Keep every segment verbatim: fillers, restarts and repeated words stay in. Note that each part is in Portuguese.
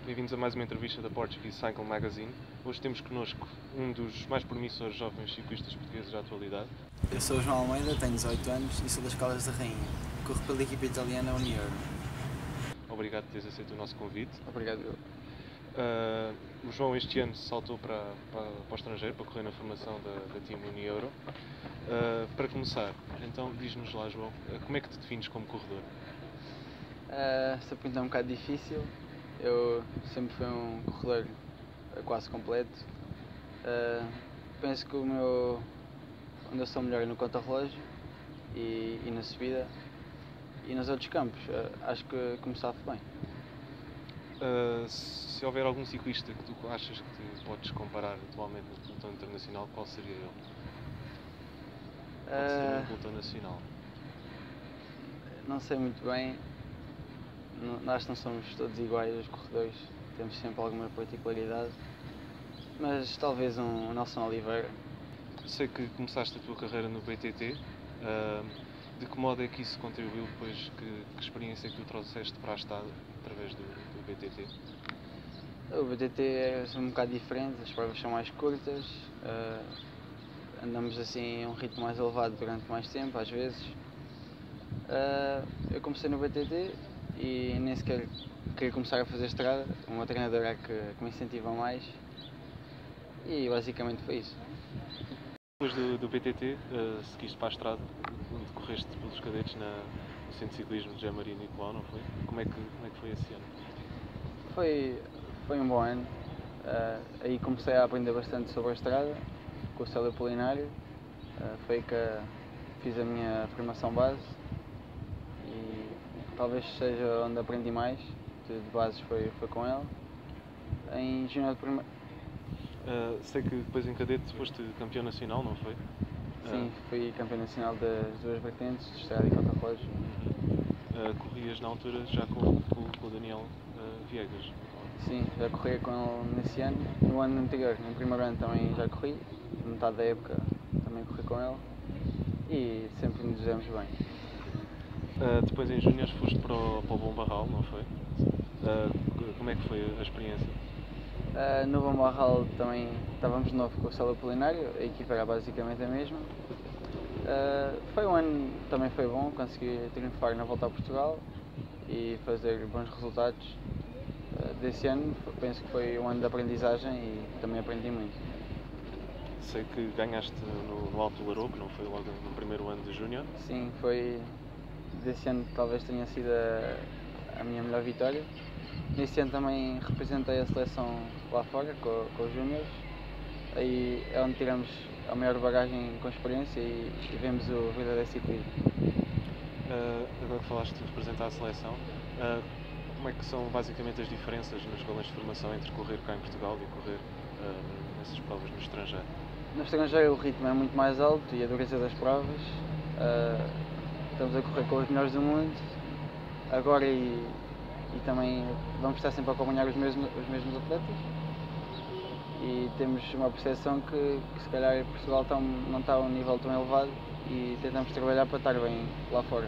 bem-vindos a mais uma entrevista da Portuguese Cycle Magazine. Hoje temos connosco um dos mais promissores jovens ciclistas portugueses da atualidade. Eu sou o João Almeida, tenho dezoito anos e sou das Caldas da Rainha. Corro pela equipa italiana Unioro. Obrigado por teres aceito o nosso convite. Obrigado. Uh, o João este ano saltou para, para, para o estrangeiro para correr na formação da, da Team Unioro. Uh, para começar, então diz-nos lá, João, como é que te defines como corredor? Uh, essa pergunta é um bocado difícil. Eu sempre fui um corredor quase completo. Uh, penso que o meu, onde eu sou melhor é no contrarrelógio e, e na subida, e nos outros campos uh, acho que começava bem. Uh, se houver algum ciclista que tu achas que podes comparar atualmente no pelotão internacional, qual seria ele? Qual seria Uh, o pelotão nacional? Não sei muito bem. Não, acho que não somos todos iguais, os corredores, temos sempre alguma particularidade, mas talvez um Nelson Oliveira. Sei que começaste a tua carreira no B T T, uh, de que modo é que isso contribuiu depois, que, que experiência é que tu trouxeste para a Estado através do, do B T T? O B T T é um bocado diferente, as provas são mais curtas, uh, andamos assim a um ritmo mais elevado durante mais tempo, às vezes. Uh, eu comecei no B T T e nem sequer queria começar a fazer estrada, o meu treinador é que, que me incentiva mais e basicamente foi isso. Depois do, do B T T, uh, seguiste para a estrada, onde correste pelos cadetes na, no Centro de Ciclismo de Jean-Marie Nicolau, não foi? Como é, que, como é que foi esse ano? Foi, foi um bom ano, uh, aí comecei a aprender bastante sobre a estrada, com o Célio Apolinário, uh, foi aí que fiz a minha formação base. Talvez seja onde aprendi mais, de bases foi, foi com ele. Em junior de primeiro. Uh, sei que depois em cadete foste campeão nacional, não foi? Sim, uh, fui campeão nacional das duas vertentes, de estrada e contrarrelógio. Uh, corrias na altura já com, com, com o Daniel uh, Viegas? Sim, já corri com ele nesse ano. No ano anterior, no primeiro ano também já corri, metade da época também corri com ele e sempre nos demos bem. Uh, depois em júniores foste para o, para o Bom Barral, não foi? Uh, como é que foi a experiência? Uh, no Bom Barral também estávamos de novo com o Célio Apolinário, a equipa era basicamente a mesma. Uh, foi um ano, também foi bom, consegui triunfar na volta a Portugal e fazer bons resultados. Uh, desse ano penso que foi um ano de aprendizagem e também aprendi muito. Sei que ganhaste no, no Alto do Larouco, não foi logo no primeiro ano de júnior? Sim, foi. Desse ano talvez tenha sido a, a minha melhor vitória. Nesse ano também representei a seleção lá fora, com, com os júniores. Aí é onde tiramos a maior bagagem com experiência e, e vemos o verdadeiro ciclismo. Uh, agora que falaste de representar a seleção, uh, como é que são basicamente as diferenças nos escolas de formação entre correr cá em Portugal e correr uh, nessas provas no estrangeiro? No estrangeiro o ritmo é muito mais alto e a dureza das provas. Uh, Estamos a correr com os melhores do mundo, agora e, e também vamos estar sempre a acompanhar os mesmos, os mesmos atletas e temos uma percepção que, que se calhar Portugal tão, não está a um nível tão elevado e tentamos trabalhar para estar bem lá fora.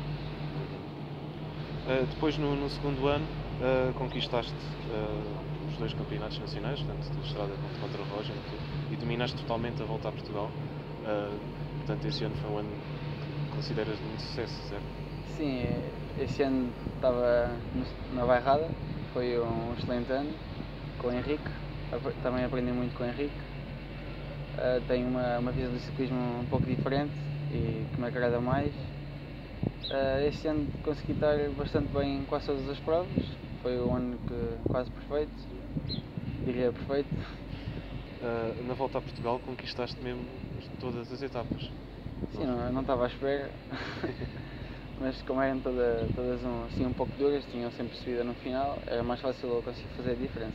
Uh, depois no, no segundo ano uh, conquistaste uh, os dois campeonatos nacionais, tanto de estrada quanto de contrarrelógio, e dominaste totalmente a volta a Portugal, uh, portanto esse ano foi um ano consideras de muito sucesso, certo? Sim, esse ano estava na Bairrada, foi um excelente ano com o Henrique, também aprendi muito com o Henrique. Uh, tenho uma, uma visão do ciclismo um pouco diferente e que me agrada mais. Uh, este ano consegui estar bastante bem em quase todas as provas, foi um ano que, quase perfeito, diria perfeito. Uh, na volta a Portugal conquistaste mesmo todas as etapas? Sim, não, não estava à espera, mas como eram toda, todas um, assim, um pouco duras, tinham sempre subida no final, era mais fácil eu conseguir fazer a diferença.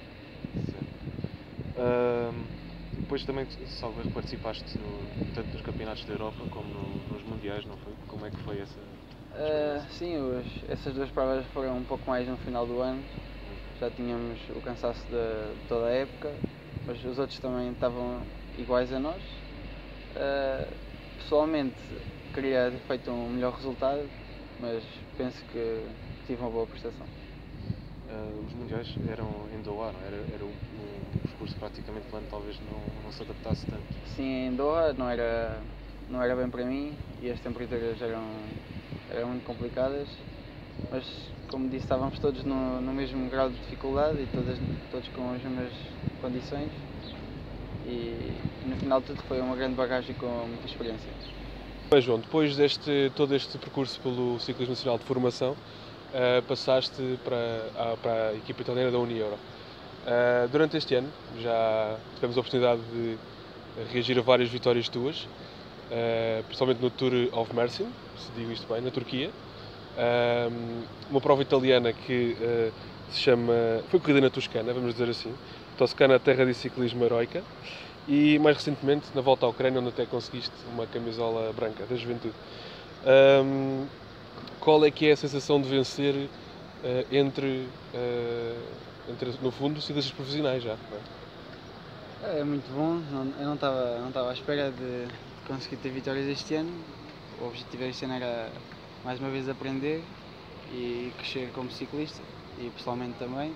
Uh, depois também, salvo erro, participaste no, tanto nos campeonatos da Europa como no, nos mundiais, não foi? Como é que foi essa experiência? Uh, sim, os, essas duas provas foram um pouco mais no final do ano, já tínhamos o cansaço de, de toda a época, mas os outros também estavam iguais a nós. Uh, Pessoalmente queria ter feito um melhor resultado, mas penso que tive uma boa prestação. Uh, os mundiais eram em Doha, não? Era, era um, um percurso praticamente plano, talvez não, não se adaptasse tanto. Sim, em Doha não era, não era bem para mim e as temperaturas eram, eram muito complicadas, mas como disse, estávamos todos no, no mesmo grau de dificuldade e todas, todos com as mesmas condições e no final de tudo foi uma grande bagagem com muita experiência. Bem, João, depois deste todo este percurso pelo Ciclismo Nacional de Formação, uh, passaste para a, para a equipa italiana da Unieuro. Uh, durante este ano já tivemos a oportunidade de reagir a várias vitórias tuas, uh, principalmente no Tour of Mersin, se digo isto bem, na Turquia. Uh, uma prova italiana que uh, se chama, foi corrida na Toscana, vamos dizer assim, Toscana, terra de ciclismo heroica. E mais recentemente na volta à Ucrânia, onde até conseguiste uma camisola branca da Juventude. Um, qual é que é a sensação de vencer uh, entre, uh, entre, no fundo, ciclistas profissionais já? Não é? É muito bom, não, eu não estava não estava à espera de, de conseguir ter vitórias este ano. O objetivo este ano era mais uma vez aprender e crescer como ciclista e pessoalmente também.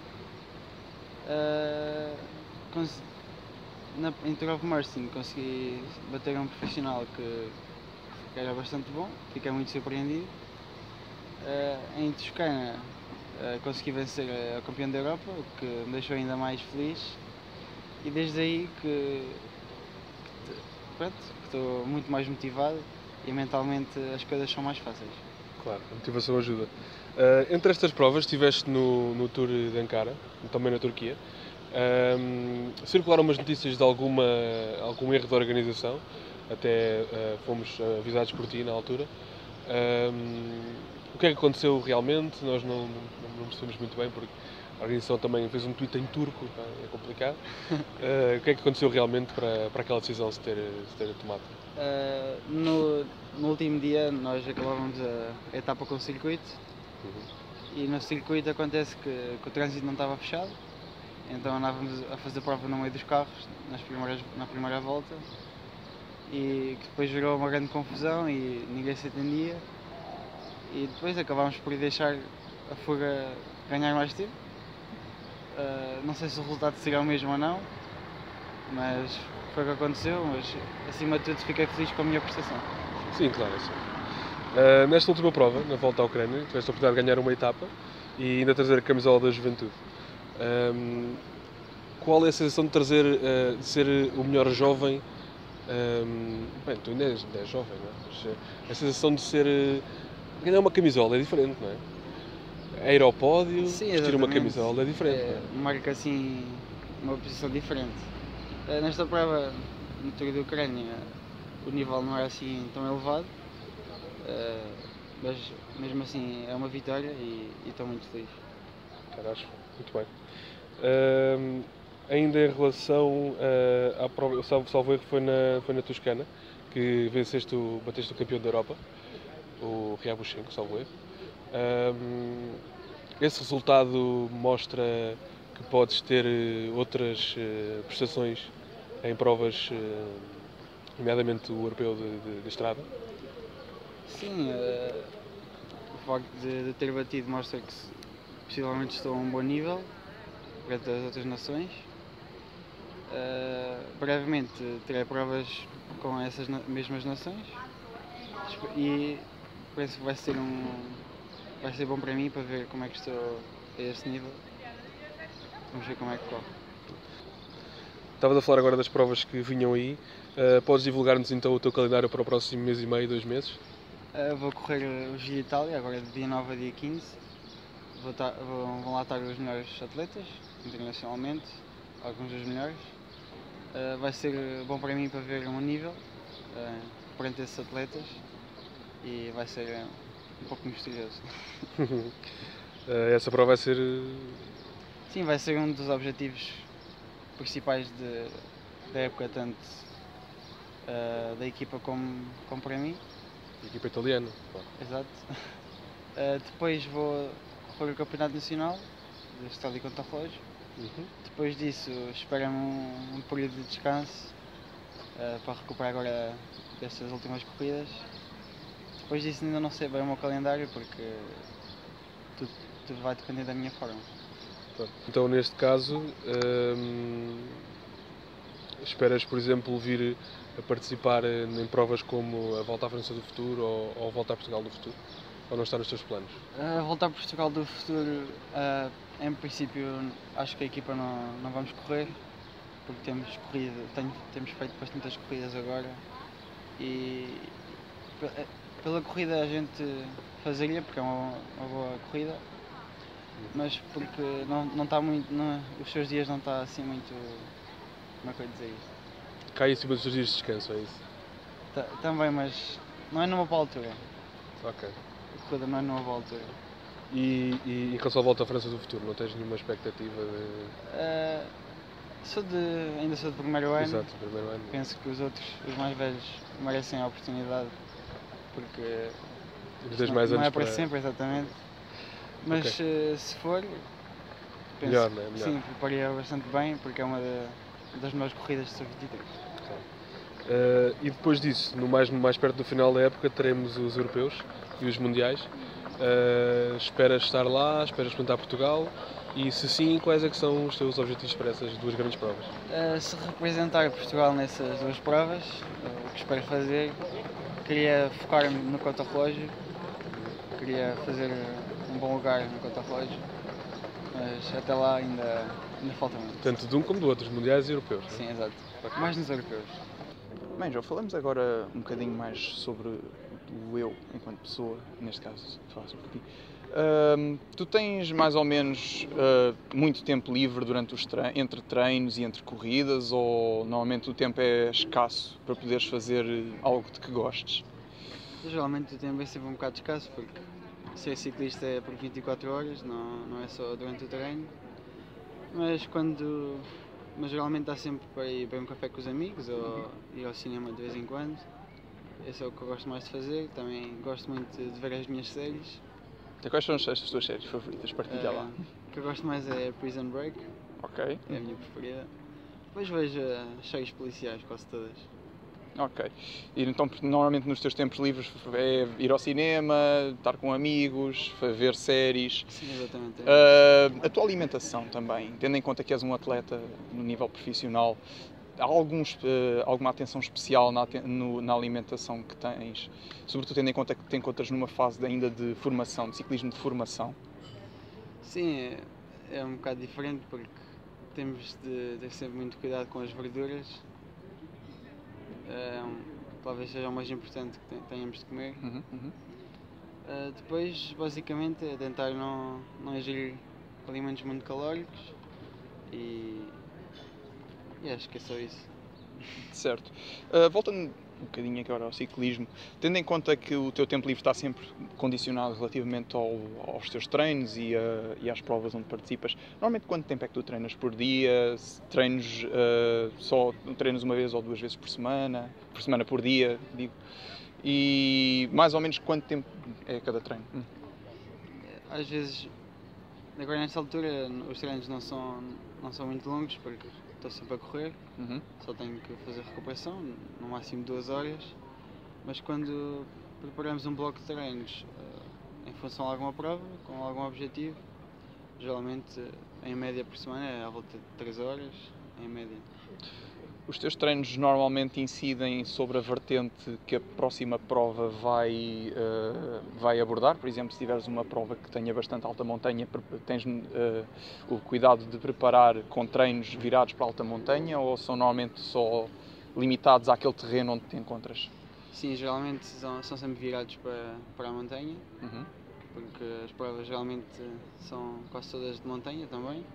Uh, cons- Na, em Tour of Mersin consegui bater um profissional que, que era bastante bom, fiquei muito surpreendido. Uh, em Toscana uh, consegui vencer a campeã da Europa, o que me deixou ainda mais feliz. E desde aí que, que, pronto, que estou muito mais motivado e mentalmente as coisas são mais fáceis. Claro, a motivação ajuda. Uh, entre estas provas estiveste no, no Tour de Ankara, também na Turquia. Um, circularam umas notícias de alguma, algum erro da organização, até uh, fomos avisados por ti na altura. Um, o que é que aconteceu realmente? Nós não, não, não percebemos muito bem, porque a organização também fez um tweet em turco, é complicado. Uh, o que é que aconteceu realmente para, para aquela decisão se ter, se ter tomado? Uh, no, no último dia nós acabávamos a, a etapa com o circuito. Uhum. E no circuito acontece que, que o trânsito não estava fechado. Então andávamos a fazer prova no meio dos carros nas primeiras, na primeira volta e que depois gerou uma grande confusão e ninguém se entendia e depois acabámos por deixar a fuga ganhar mais tempo. Uh, não sei se o resultado será o mesmo ou não, mas foi o que aconteceu, mas acima de tudo fiquei feliz com a minha prestação. Sim, claro, sim. Uh, nesta última prova, na volta à Ucrânia, tiveste a oportunidade de ganhar uma etapa e ainda trazer a camisola da Juventude. Um, qual é a sensação de trazer, uh, de ser o melhor jovem? Um, bem, tu ainda és, ainda és jovem, não é? Mas uh, a sensação de ser uh, ganhar uma camisola é diferente, não é? É ir ao pódio, Sim, vestir uma camisola é diferente. É, não é? marca assim uma posição diferente. Uh, nesta prova, no Tour da Ucrânia, o nível não era assim tão elevado, uh, mas mesmo assim é uma vitória e estou muito feliz. Caraca, muito bem. Uh, ainda em relação uh, à prova, eu salvo, salvo erro, foi na, foi na Toscana que venceste, o, bateste o campeão da Europa, o Ryabuchenko, salvo erro. Uh, esse resultado mostra que podes ter outras uh, prestações em provas, uh, nomeadamente o europeu de, de, de estrada? Sim, uh, o facto de, de ter batido mostra que possivelmente estou a um bom nível perante as outras nações. Uh, brevemente terei provas com essas na mesmas nações e penso que vai ser, um, vai ser bom para mim para ver como é que estou a esse nível. Vamos ver como é que corre. Estavas a falar agora das provas que vinham aí. Uh, podes divulgar-nos então o teu calendário para o próximo mês e meio, dois meses? Uh, vou correr o Giro de Itália, agora de dia nove a dia quinze. Vou tar, vou, vão lá estar os melhores atletas, internacionalmente, alguns dos melhores. Uh, vai ser bom para mim para ver um nível uh, perante esses atletas e vai ser uh, um pouco misterioso. uh, essa prova vai ser... Sim, vai ser um dos objetivos principais de, da época, tanto uh, da equipa como, como para mim. A equipa italiana, claro. Exato. Uh, depois vou correr o Campeonato Nacional de Estrada e Contrarrelógio. Uhum. Depois disso, espera-me um, um período de descanso uh, para recuperar agora destas últimas corridas. Depois disso, ainda não sei bem o meu calendário porque tudo, tudo vai depender da minha forma. Pronto. Então, neste caso, hum, esperas, por exemplo, vir a participar em provas como a Volta à França do Futuro ou, ou a Volta a Portugal do Futuro? Ou não está nos teus planos? A voltar a Portugal do futuro, uh, em princípio, acho que a equipa não, não vamos correr, porque temos corrido, tenho, temos feito bastantes corridas agora e pe- pela corrida a gente fazeria, porque é uma, uma boa corrida, mas porque não, não está muito, não, os seus dias não está assim muito, como é que eu ia dizer isto? Cai em cima dos teus dias de descanso, é isso? Ta- Também, mas não é numa boa altura, Ok. a corrida não é numa boa altura. E, e em relação à Volta à França do Futuro, não tens nenhuma expectativa de... Uh, sou de, ainda sou de primeiro ano. Exato, primeiro ano. Penso que os outros, os mais velhos, merecem a oportunidade, porque E tens isto não, mais não anos é para para... sempre, exatamente. Mas Ok. eh, se for, penso Melhor, não é? que Melhor. sim, prepararia bastante bem, porque é uma da- das melhores corridas de sub vinte e três. Uh, e depois disso, no mais, mais perto do final da época, teremos os europeus e os mundiais. Uh, esperas estar lá, esperas representar Portugal e, se sim, quais é que são os teus objetivos para essas duas grandes provas? Eh, se representar Portugal nessas duas provas, eh, o que espero fazer, queria focar-me no contrarrelógio, queria fazer um bom lugar no contrarrelógio, mas até lá ainda, ainda falta muito. Tanto de um como do outro, os mundiais e europeus. não é? Sim, exato. Mais nos europeus. Bem, João, falamos agora um bocadinho mais sobre o eu, enquanto pessoa, neste caso, falar sobre ti. Ahm, tu tens mais ou menos ah, muito tempo livre durante os tre- entre treinos e entre corridas, ou normalmente o tempo é escasso para poderes fazer algo de que gostes? Geralmente o tempo é sempre um bocado escasso, porque ser ciclista é por vinte e quatro horas, não, não é só durante o treino. Mas quando. Mas geralmente dá sempre para ir beber um café com os amigos ou ir ao cinema de vez em quando. Esse é o que eu gosto mais de fazer. Também gosto muito de ver as minhas séries. Então, quais são as as tuas séries favoritas? Partilha lá. Eh, O que eu gosto mais é Prison Break, Ok, é a minha preferida. Depois vejo as séries policiais, quase todas. ok. E então, normalmente nos teus tempos livres é ir ao cinema, estar com amigos, fa- ver séries. Sim, exatamente. é. Uh, a tua alimentação também, tendo em conta que és um atleta no nível profissional, há alguns, uh, alguma atenção especial na, aten- no- na alimentação que tens, sobretudo tendo em conta que te encontras numa fase de- ainda de formação, de ciclismo de formação? Sim, é, é um bocado diferente porque temos de ter sempre muito cuidado com as verduras. É, um- talvez seja o mais importante que te- tenhamos de comer. Uhum, uhum. Uh, depois, basicamente, é tentar não, não ingerir alimentos muito calóricos e, e acho que é só isso. Certo. Uh, voltando um bocadinho agora ao ciclismo, tendo em conta que o teu tempo livre está sempre condicionado relativamente ao- aos teus treinos e, a- e às provas onde participas, normalmente quanto tempo é que tu treinas por dia? Se treinos uh, só treinas uma vez ou duas vezes por semana? Por semana, por dia, digo. E mais ou menos quanto tempo é cada treino? Hum. Às vezes, agora nesta altura, os treinos não são, não são muito longos porque estou sempre a correr. Uhum. Só tenho que fazer recuperação, no máximo duas horas, mas quando preparamos um bloco de treinos eh, em função de alguma prova, com algum objetivo, geralmente eh, em média por semana é à volta de três horas, em média. Os teus treinos normalmente incidem sobre a vertente que a próxima prova vai, eh, vai abordar? Por exemplo, se tiveres uma prova que tenha bastante alta montanha, pre- tens eh, o cuidado de preparar com treinos virados para a alta montanha, ou são normalmente só limitados àquele terreno onde te encontras? Sim, geralmente são, são sempre virados para, para a montanha, Uhum. porque as provas geralmente são quase todas de montanha também.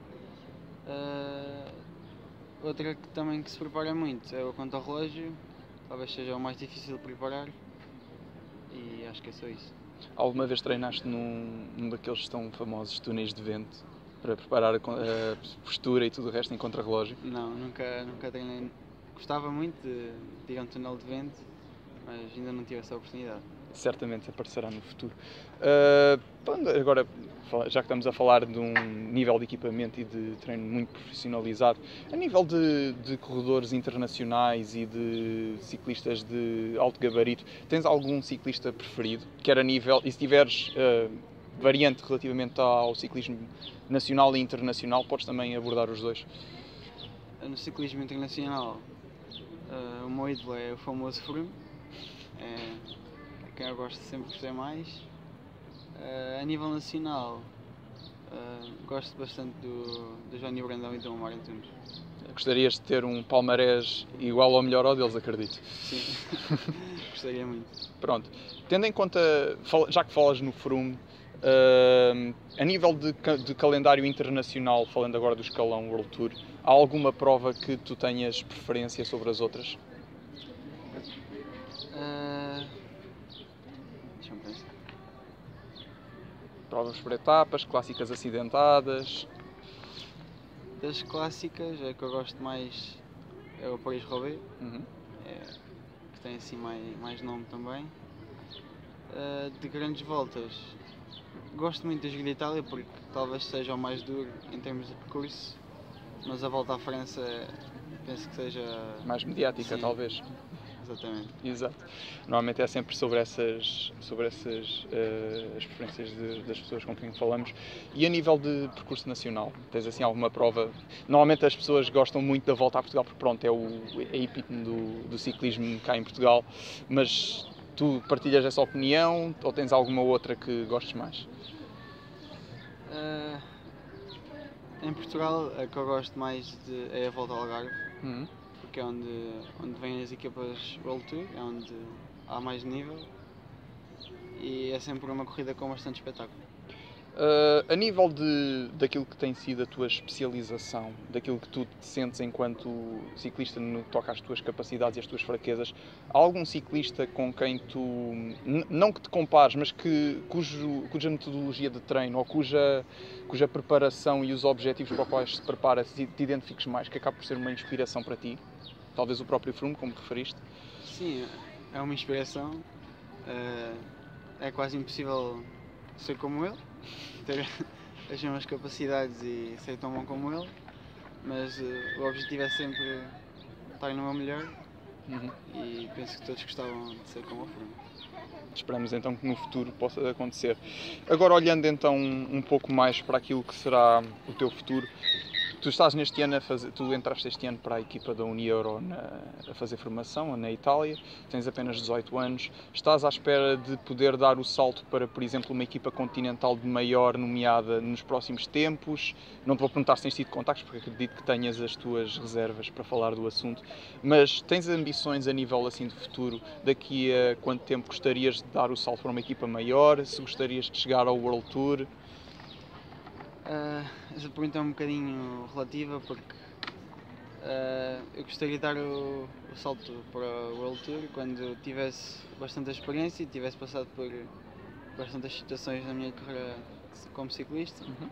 Eh, outra que também que se prepara muito é o contrarrelógio, talvez seja o mais difícil de preparar e acho que é só isso. Alguma vez treinaste num, num daqueles tão famosos túneis de vento para preparar a, con- a postura e tudo o resto em contrarrelógio? Não, nunca, nunca treinei. Gostava muito de, de ir a um túnel de vento, mas ainda não tive essa oportunidade. Certamente aparecerá no futuro. Uh, falando agora, fala- já que estamos a falar de um nível de equipamento e de treino muito profissionalizado, a nível de, de corredores internacionais e de ciclistas de alto gabarito, tens algum ciclista preferido? Quer a nível, e se tiveres uh, variante relativamente ao ciclismo nacional e internacional, podes também abordar os dois. No ciclismo internacional, uh, o meu ídolo é o famoso Froome, é quem eu gosto, sempre gostei mais. Uh, a nível nacional, uh, gosto bastante do, do Johnny Brandão e do Omar Antunes. Gostarias de ter um palmarés igual ao melhor ao deles, acredito. Sim, gostaria muito. Pronto, tendo em conta, já que falas no Froome, uh, a nível de, de calendário internacional, falando agora do escalão World Tour, há alguma prova que tu tenhas preferência sobre as outras? Uh, deixa-me pensar. Provas por etapas, clássicas acidentadas. Das clássicas, a que eu gosto mais é o Paris-Roubaix, Uhum. é, que tem assim mais, mais nome também. Uh, de grandes voltas, gosto muito do Giro de Itália porque talvez seja o mais duro em termos de percurso, mas a volta à França penso que seja Mais mediática, sim, talvez. Exatamente. Exato. Normalmente é sempre sobre essas, sobre essas uh, as preferências de, das pessoas com quem falamos. E a nível de percurso nacional, tens assim alguma prova? Normalmente as pessoas gostam muito da Volta a Portugal porque pronto, é o é epítome do, do ciclismo cá em Portugal, mas tu partilhas essa opinião ou tens alguma outra que gostes mais? Uh, em Portugal, a que eu gosto mais de, é a Volta ao Algarve. Uhum. Que é onde, onde vêm as equipas World Tour, é onde há mais nível e é sempre uma corrida com bastante espetáculo. Uh, a nível de, daquilo que tem sido a tua especialização, daquilo que tu te sentes enquanto ciclista no que toca às tuas capacidades e às tuas fraquezas, há algum ciclista com quem tu, n- não que te compares, mas que, cujo, cuja metodologia de treino ou cuja, cuja preparação e os objetivos para os quais se prepara te identifiques mais, que acaba por ser uma inspiração para ti? Talvez o próprio Froome, como referiste? Sim, é uma inspiração. Uh, é quase impossível ser como ele, ter as mesmas capacidades e ser tão bom como ele, mas uh, o objetivo é sempre estar no meu melhor. Uhum. E penso que todos gostavam de ser como o Froome. Esperamos então que no futuro possa acontecer. Agora, olhando então um pouco mais para aquilo que será o teu futuro, tu estás neste ano a fazer, tu entraste este ano para a equipa da Unieuro na, a fazer formação na Itália, tens apenas dezoito anos, estás à espera de poder dar o salto para, por exemplo, uma equipa continental de maior nomeada nos próximos tempos? Não te vou perguntar se tens tido contactos, porque acredito que tenhas as tuas reservas para falar do assunto, mas tens ambições a nível assim de futuro? Daqui a quanto tempo gostarias de dar o salto para uma equipa maior? Se gostarias de chegar ao World Tour? Uh, essa pergunta é um bocadinho relativa porque uh, eu gostaria de dar o, o salto para o World Tour quando tivesse bastante experiência e tivesse passado por bastantes situações na minha carreira como ciclista. Uhum.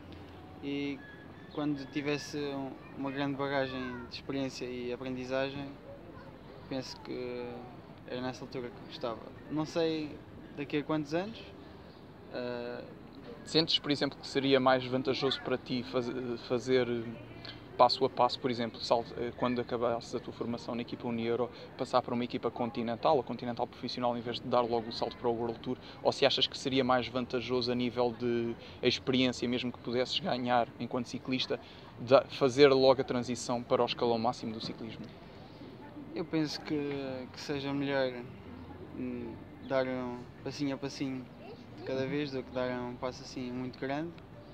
E quando tivesse um, uma grande bagagem de experiência e aprendizagem, penso que era nessa altura que gostava. Não sei daqui a quantos anos. Uh, Sentes, por exemplo, que seria mais vantajoso para ti fazer, fazer passo a passo, por exemplo, quando acabasses a tua formação na equipa Unieuro, passar para uma equipa continental, ou continental profissional, em vez de dar logo o salto para o World Tour? Ou se achas que seria mais vantajoso a nível de experiência, mesmo que pudesses ganhar enquanto ciclista, de fazer logo a transição para o escalão máximo do ciclismo? Eu penso que, que seja melhor hum, dar um passinho a passinho de cada vez do que dar um passo assim muito grande.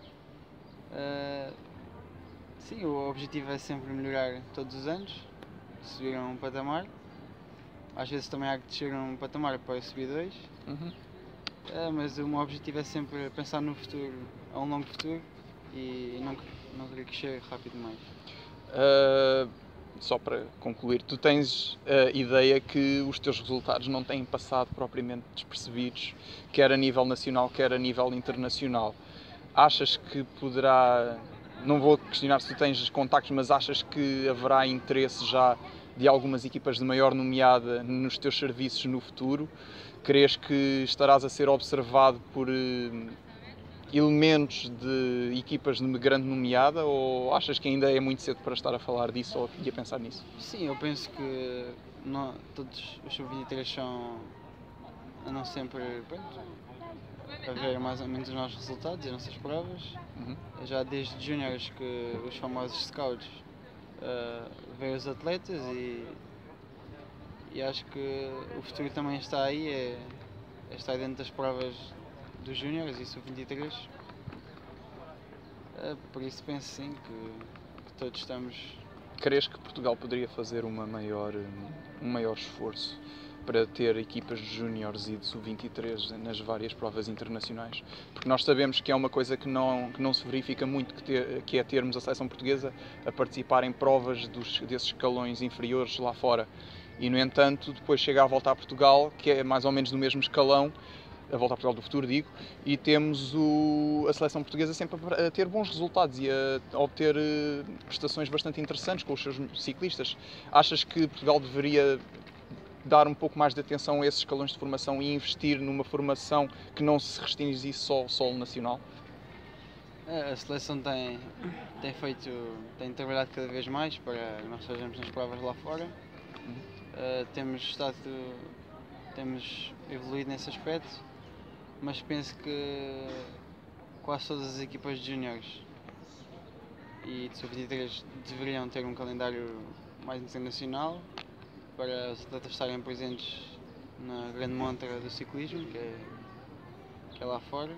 Uh, sim, o objetivo é sempre melhorar todos os anos, subir um patamar. Às vezes também há que descer um patamar para subir dois. Uhum. Uh, mas o meu objetivo é sempre pensar no futuro, a um longo futuro, e não, não querer que chegue rápido demais. Uh... Só para concluir, tu tens a ideia que os teus resultados não têm passado propriamente despercebidos, quer a nível nacional, quer a nível internacional. Achas que poderá, não vou questionar se tu tens contactos, mas achas que haverá interesse já de algumas equipas de maior nomeada nos teus serviços no futuro? Crees que estarás a ser observado por elementos de equipas de grande nomeada, ou achas que ainda é muito cedo para estar a falar disso ou a pensar nisso? Sim, eu penso que não, todos os sub vinte e três são, andam sempre pronto, a ver mais ou menos os nossos resultados e as nossas provas. Uhum. Já desde júniores que os famosos scouts uh, veem os atletas e, e acho que o futuro também está aí, é, é estar dentro das provas dos júniores e sub vinte e três. Uh, por isso penso sim que, que todos estamos. Crees que Portugal poderia fazer uma maior, um maior esforço para ter equipas de júniores e de sub vinte e três nas várias provas internacionais? Porque nós sabemos que é uma coisa que não, que não se verifica muito, que, ter, que é termos a seleção portuguesa a participar em provas dos, desses escalões inferiores lá fora. E, no entanto, depois chega a volta a Portugal, que é mais ou menos do mesmo escalão, a volta a Portugal do futuro, digo, e temos o, a seleção portuguesa sempre a, a ter bons resultados e a, a obter uh, prestações bastante interessantes com os seus ciclistas. Achas que Portugal deveria dar um pouco mais de atenção a esses escalões de formação e investir numa formação que não se restringisse só ao solo nacional? A seleção tem, tem feito, tem trabalhado cada vez mais para que nós estejamos nas provas lá fora. Uh, temos estado, temos evoluído nesse aspecto, mas penso que quase todas as equipas de juniores e de sub vinte e três deveriam ter um calendário mais internacional para os atletas estarem presentes na grande montra do ciclismo, que é, que é lá fora.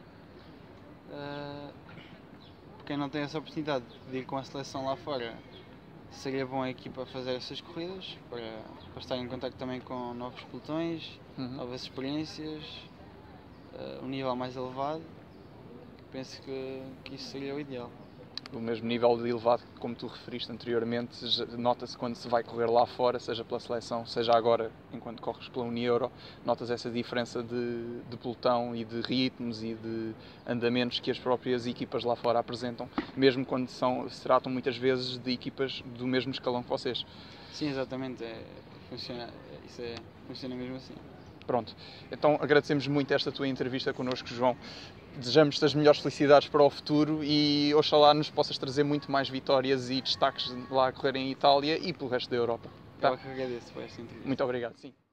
Uh, quem não tem essa oportunidade de ir com a seleção lá fora, seria bom a equipa fazer essas corridas para, para estar em contato também com novos pelotões, Uhum. novas experiências, uh, um nível mais elevado. Penso que, que isso seria o ideal. O mesmo nível de elevado que, como tu referiste anteriormente, nota-se quando se vai correr lá fora, seja pela seleção, seja agora enquanto corres pela Unieuro, notas essa diferença de, de pelotão e de ritmos e de andamentos que as próprias equipas lá fora apresentam, mesmo quando são, se tratam muitas vezes de equipas do mesmo escalão que vocês. Sim, exatamente. É, funciona, isso é, funciona mesmo assim. Pronto, então agradecemos muito esta tua entrevista connosco, João. Desejamos-te as melhores felicidades para o futuro e oxalá nos possas trazer muito mais vitórias e destaques lá a correr em Itália e pelo resto da Europa. Tá? Eu que agradeço por esta entrevista. Muito obrigado. Sim.